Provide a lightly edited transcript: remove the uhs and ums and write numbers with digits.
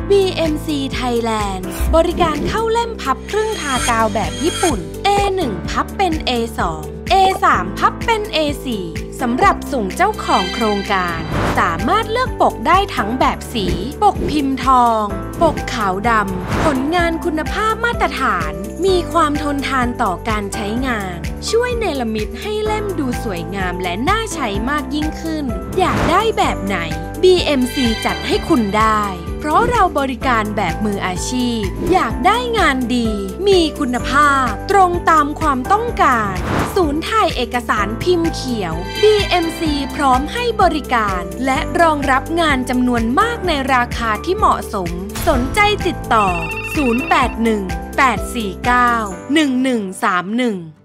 BMC Thailand บริการเข้าเล่มพับครึ่งทากาวแบบญี่ปุ่น A1 พับเป็น A2 A3 พับเป็น A4 สำหรับส่งเจ้าของโครงการสามารถเลือกปกได้ทั้งแบบสีปกพิมพ์ทองปกขาวดำผลงานคุณภาพมาตรฐานมีความทนทานต่อการใช้งานช่วยเนรมิตให้เล่มดูสวยงามและน่าใช้มากยิ่งขึ้นอยากได้แบบไหน BMC จัดให้คุณได้เพราะเราบริการแบบมืออาชีพอยากได้งานดีมีคุณภาพตรงตามความต้องการศูนย์ถ่ายเอกสารพิมพ์เขียว BMC พร้อมให้บริการและรองรับงานจำนวนมากในราคาที่เหมาะสมสนใจติดต่อ 081 849 1131